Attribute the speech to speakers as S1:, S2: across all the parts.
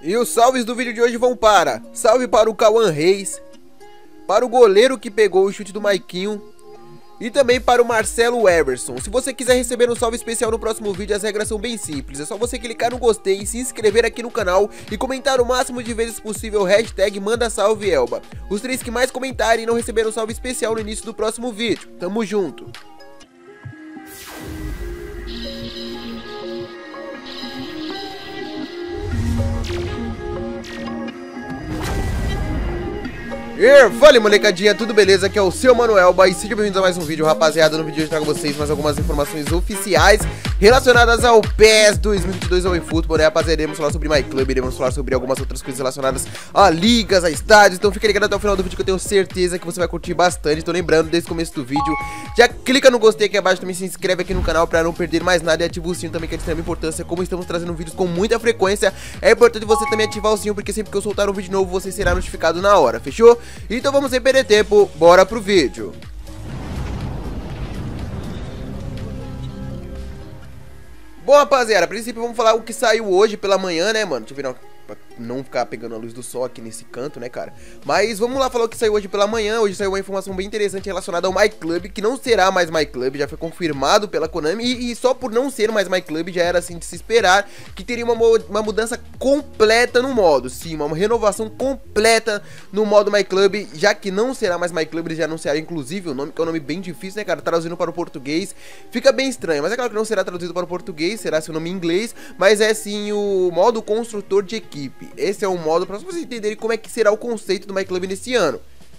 S1: E os salves do vídeo de hoje vão para: salve para o Cauã Reis, para o goleiro que pegou o chute do Maiquinho e também para o Marcelo Everson. Se você quiser receber um salve especial no próximo vídeo, as regras são bem simples. É só você clicar no gostei, se inscrever aqui no canal e comentar o máximo de vezes possível o hashtag Manda Salve Elba. Os 3 que mais comentarem não receberão salve especial no início do próximo vídeo. Tamo junto! Fala molecadinha, tudo beleza? Aqui é o seu Mano Elba e sejam bem-vindos a mais um vídeo, rapaziada. No vídeo de hoje eu trago a vocês mais algumas informações oficiais relacionadas ao PES 2022 ao eFootball, né, rapaziada? Iremos falar sobre MyClub, iremos falar sobre algumas outras coisas relacionadas a ligas, a estádios. Então fica ligado até o final do vídeo que eu tenho certeza que você vai curtir bastante. Tô lembrando, desde o começo do vídeo, já clica no gostei aqui abaixo, também se inscreve aqui no canal pra não perder mais nada e ativa o sino também, que é de extrema importância. Como estamos trazendo vídeos com muita frequência, é importante você também ativar o sino, porque sempre que eu soltar um vídeo novo, você será notificado na hora, fechou? Então vamos sem perder tempo, bora pro vídeo. Bom, rapaziada, a princípio vamos falar o que saiu hoje pela manhã, né, mano? Deixa eu virar pra não ficar pegando a luz do sol aqui nesse canto, né, cara? Mas vamos lá falar o que saiu hoje pela manhã. Hoje saiu uma informação bem interessante relacionada ao MyClub, que não será mais MyClub, já foi confirmado pela Konami. E só por não ser mais MyClub já era assim de se esperar que teria uma mudança completa no modo. Sim, uma renovação completa no modo MyClub, já que não será mais MyClub, eles já anunciaram inclusive o nome, que é um nome bem difícil, né, cara? Traduzindo para o português fica bem estranho, mas é claro que não será traduzido para o português, será seu nome em inglês, mas é sim o modo construtor de equipe. Esse é um modo para vocês entenderem como é que será o conceito do MyClub nesse ano.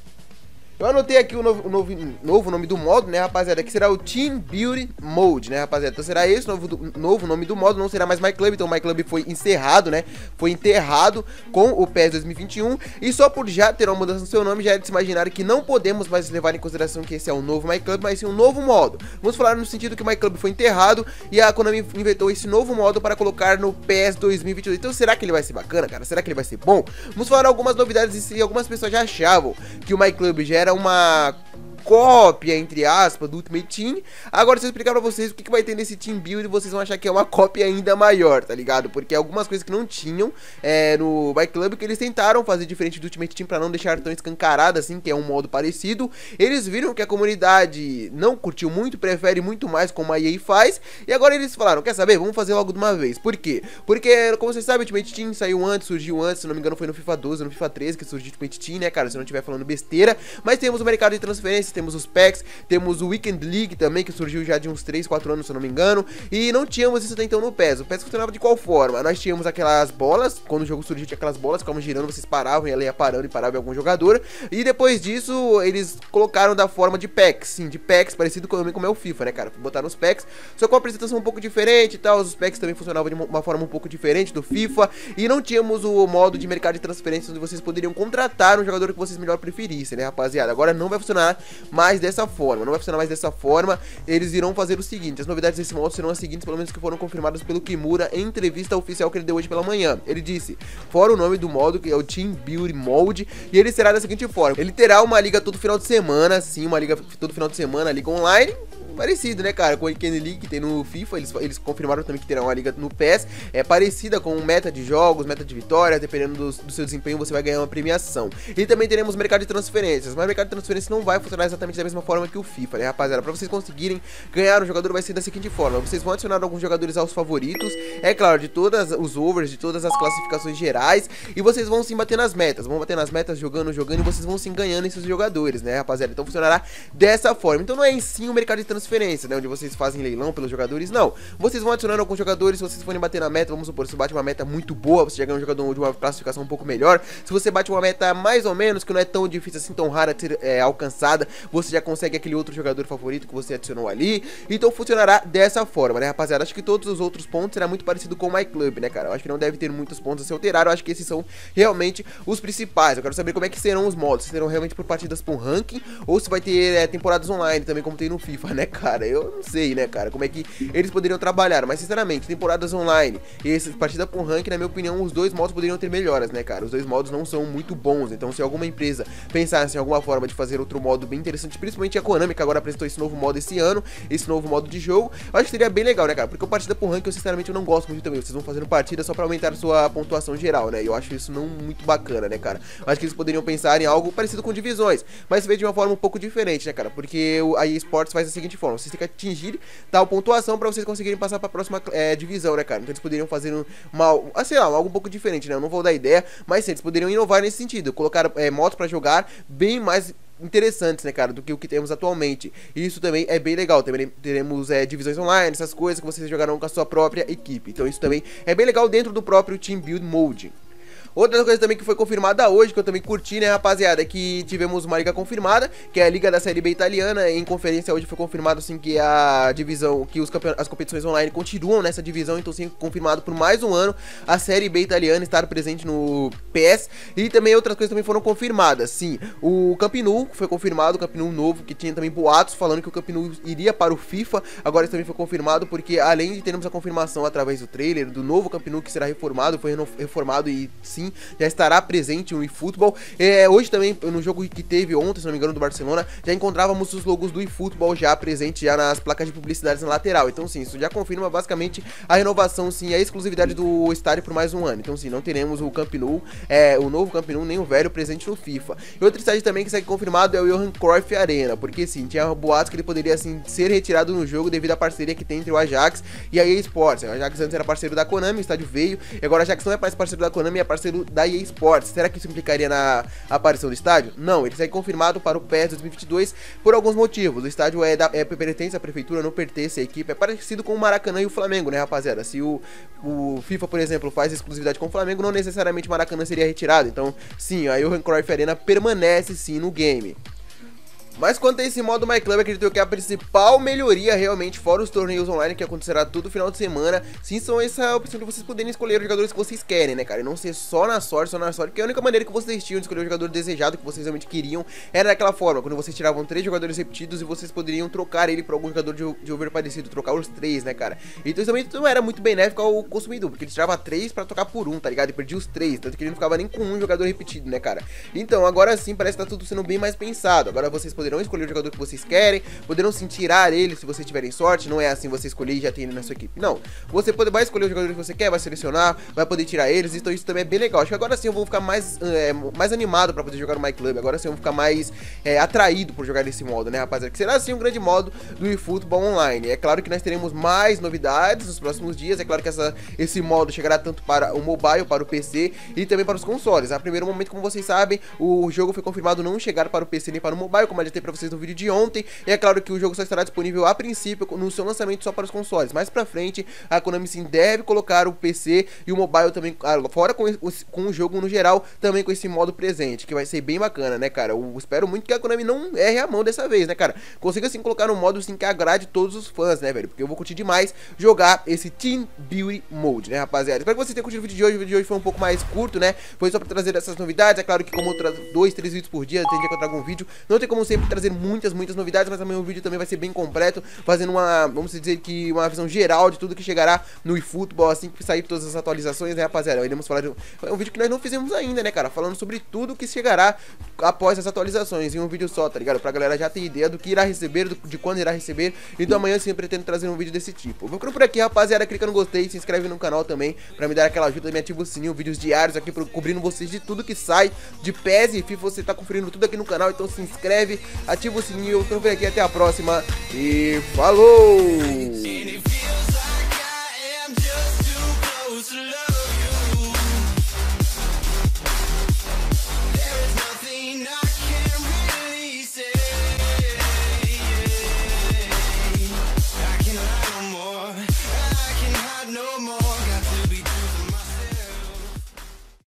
S1: Eu anotei aqui o novo nome do modo, né, rapaziada, que será o Team Building Mode, né, rapaziada. Então será esse novo nome do modo, não será mais MyClub. Então o MyClub foi encerrado, né, foi enterrado com o PES 2021. E só por já ter uma mudança no seu nome, já é de se imaginar que não podemos mais levar em consideração que esse é o novo MyClub, mas sim um novo modo. Vamos falar no sentido que o MyClub foi enterrado e a Konami inventou esse novo modo para colocar no PES 2022. Então será que ele vai ser bacana, cara? Será que ele vai ser bom? Vamos falar algumas novidades e algumas pessoas já achavam que o MyClub já era uma cópia, entre aspas, do Ultimate Team. Agora, se eu explicar pra vocês o que vai ter nesse Team Build, vocês vão achar que é uma cópia ainda maior, tá ligado? Porque algumas coisas que não tinham no MyClub, que eles tentaram fazer diferente do Ultimate Team pra não deixar tão escancarado assim, que é um modo parecido. Eles viram que a comunidade não curtiu muito, prefere muito mais como a EA faz, e agora eles falaram, quer saber? Vamos fazer logo de uma vez. Por quê? Porque, como vocês sabem, o Ultimate Team saiu antes, surgiu antes, se não me engano foi no FIFA 12, no FIFA 13 que surgiu o Ultimate Team, né, cara? Se eu não estiver falando besteira. Mas temos o mercado de transferências, temos os packs, temos o Weekend League também, que surgiu já de uns 3, 4 anos, se eu não me engano. E não tínhamos isso até então no PES. O PES funcionava de qual forma? Nós tínhamos aquelas bolas, quando o jogo surgiu tinha aquelas bolas, ficavam girando, vocês paravam e ela ia parando e parava em algum jogador. E depois disso, eles colocaram da forma de packs, sim, de packs, parecido como é o FIFA, né, cara? Botaram os packs, só com uma apresentação um pouco diferente e tal. Os packs também funcionavam de uma forma um pouco diferente do FIFA. E não tínhamos o modo de mercado de transferências, onde vocês poderiam contratar um jogador que vocês melhor preferissem, né, rapaziada? Agora não vai funcionar mais dessa forma, não vai funcionar mais dessa forma. Eles irão fazer o seguinte: as novidades desse modo serão as seguintes, pelo menos que foram confirmadas pelo Kimura em entrevista oficial que ele deu hoje pela manhã. Ele disse, fora o nome do modo, que é o Team Build Mode, e ele será da seguinte forma: ele terá uma liga todo final de semana, sim, uma liga todo final de semana, liga online, parecido, né, cara, com o Weekend League que tem no FIFA. Eles confirmaram também que terá uma liga no PES, é parecida com meta de jogos, meta de vitórias, dependendo do seu desempenho você vai ganhar uma premiação. E também teremos mercado de transferências, mas o mercado de transferências não vai funcionar exatamente da mesma forma que o FIFA, né, rapaziada? Pra vocês conseguirem ganhar um jogador vai ser da seguinte forma: vocês vão adicionar alguns jogadores aos favoritos, é claro, de todas os overs, de todas as classificações gerais, e vocês vão sim bater nas metas, vão bater nas metas jogando, e vocês vão sim ganhando esses jogadores, né, rapaziada? Então funcionará dessa forma. Então não é em si um mercado de transferência, né, onde vocês fazem leilão pelos jogadores, não. Vocês vão adicionando alguns jogadores, se vocês forem bater na meta, vamos supor, se bate uma meta muito boa, você já ganha um jogador de uma classificação um pouco melhor. Se você bate uma meta mais ou menos, que não é tão difícil assim, tão rara de ser alcançada, você já consegue aquele outro jogador favorito que você adicionou ali. Então funcionará dessa forma, né, rapaziada? Acho que todos os outros pontos será muito parecido com o MyClub, né, cara? Eu acho que não deve ter muitos pontos a se alterar. Eu acho que esses são realmente os principais. Eu quero saber como é que serão os modos, se serão realmente por partidas por ranking, ou se vai ter temporadas online também, como tem no FIFA, né, cara, eu não sei, né, cara, como é que eles poderiam trabalhar, mas sinceramente, temporadas online e essa partida por rank, na minha opinião, os dois modos poderiam ter melhoras, né, cara, os dois modos não são muito bons, então se alguma empresa pensasse em alguma forma de fazer outro modo bem interessante, principalmente a Konami, que agora apresentou esse novo modo esse ano, esse novo modo de jogo, eu acho que seria bem legal, né, cara, porque o partida por rank, eu sinceramente eu não gosto muito também, vocês vão fazendo partida só pra aumentar a sua pontuação geral, né, e eu acho isso não muito bacana, né, cara, eu acho que eles poderiam pensar em algo parecido com divisões, mas se vê de uma forma um pouco diferente, né, cara, porque a EA Sports faz da seguinte forma, vocês têm que atingir tal pontuação pra vocês conseguirem passar pra próxima divisão, né, cara, então eles poderiam fazer sei lá, algo um pouco diferente, né, eu não vou dar ideia, mas sim, eles poderiam inovar nesse sentido, colocar modos pra jogar bem mais interessantes, né, cara, do que o que temos atualmente. E isso também é bem legal. Também teremos divisões online, essas coisas que vocês jogarão com a sua própria equipe. Então isso também é bem legal dentro do próprio Team Build Mode. Outra coisa também que foi confirmada hoje, que eu também curti, né, rapaziada, é que tivemos uma liga confirmada, que é a Liga da Série B italiana. Em conferência hoje foi confirmado, assim, que a divisão, que as competições online continuam nessa divisão, então sim, confirmado por mais um ano a Série B italiana estar presente no PES. E também outras coisas também foram confirmadas, sim, o Camp Nou foi confirmado, o Camp Nou novo, que tinha também boatos falando que o Camp Nou iria para o FIFA, agora isso também foi confirmado, porque além de termos a confirmação através do trailer, do novo Camp Nou que será reformado, foi reformado e sim, já estará presente no eFootball. Hoje também, no jogo que teve ontem, se não me engano, do Barcelona, já encontrávamos os logos do eFootball já presente já nas placas de publicidade na lateral. Então sim, isso já confirma basicamente a renovação, sim, a exclusividade do estádio por mais um ano. Então sim, não teremos o Camp Nou, o novo Camp Nou, nem o velho presente no FIFA. E outro estádio também que segue confirmado é o Johan Cruyff Arena, porque sim, tinha boatos que ele poderia assim ser retirado no jogo devido à parceria que tem entre o Ajax e a EA Sports. O Ajax antes era parceiro da Konami, o estádio veio, e agora o Ajax não é mais parceiro da Konami, é parceiro da EA Sports. Será que isso implicaria na aparição do estádio? Não, ele segue confirmado para o PES 2022 por alguns motivos. O estádio pertence à prefeitura, não pertence à equipe. É parecido com o Maracanã e o Flamengo, né, rapaziada? Se o FIFA, por exemplo, faz exclusividade com o Flamengo, não necessariamente o Maracanã seria retirado. Então, sim, a Johan Cruyff Arena permanece sim no game. Mas quanto a esse modo My Club, acredito que a principal melhoria realmente, fora os torneios online que acontecerá todo final de semana, sim, são essa opção de vocês poderem escolher os jogadores que vocês querem, né, cara, e não ser só na sorte, porque a única maneira que vocês tinham de escolher o jogador desejado, que vocês realmente queriam, era daquela forma, quando vocês tiravam 3 jogadores repetidos e vocês poderiam trocar ele por algum jogador de over parecido, trocar os 3, né, cara. Então isso também não era muito benéfico ao consumidor, porque ele tirava 3 pra trocar por 1, tá ligado, e perdia os 3, tanto que ele não ficava nem com um jogador repetido, né, cara. Então agora sim, parece que tá tudo sendo bem mais pensado, agora vocês poderão escolher o jogador que vocês querem, poderão sim tirar ele se vocês tiverem sorte, não é assim você escolher e já tem ele na sua equipe, não, você vai escolher o jogador que você quer, vai selecionar, vai poder tirar eles, então isso também é bem legal. Acho que agora sim eu vou ficar mais animado pra poder jogar no My Club, agora sim eu vou ficar mais atraído por jogar nesse modo, né, rapaziada, que será sim um grande modo do eFootball Online. É claro que nós teremos mais novidades nos próximos dias, é claro que esse modo chegará tanto para o mobile, para o PC e também para os consoles. A primeiro momento, como vocês sabem, o jogo foi confirmado não chegar para o PC nem para o mobile, como eu já dei pra vocês no vídeo de ontem, e é claro que o jogo só estará disponível a princípio no seu lançamento só para os consoles. Mais pra frente, a Konami sim deve colocar o PC e o mobile também, fora com o jogo no geral, também com esse modo presente, que vai ser bem bacana, né, cara. Eu espero muito que a Konami não erre a mão dessa vez, né, cara. Consiga assim colocar um modo assim que agrade todos os fãs, né, velho, porque eu vou curtir demais jogar esse Team Build Mode, né, rapaziada. Espero que vocês tenham curtido o vídeo de hoje foi um pouco mais curto, né, foi só pra trazer essas novidades. É claro que como eu trago 2, 3 vídeos por dia, tem dia que eu trago um vídeo, não tem como sempre trazer muitas novidades, mas também o vídeo também vai ser bem completo, fazendo vamos dizer que uma visão geral de tudo que chegará no eFootball, assim que sair todas as atualizações, né, rapaziada. Iremos falar de um vídeo que nós não fizemos ainda, né, cara, falando sobre tudo que chegará após as atualizações, em um vídeo só, tá ligado? Pra galera já ter ideia do que irá receber, de quando irá receber. Então amanhã sim eu pretendo trazer um vídeo desse tipo. Vou ficando por aqui, rapaziada, clica no gostei, se inscreve no canal também, pra me dar aquela ajuda, me ativa o sininho, vídeos diários aqui, cobrindo vocês de tudo que sai de PES e FIFA, você tá conferindo tudo aqui no canal, então se inscreve, ativa o sininho, eu vou por aqui, até a próxima e falou! No more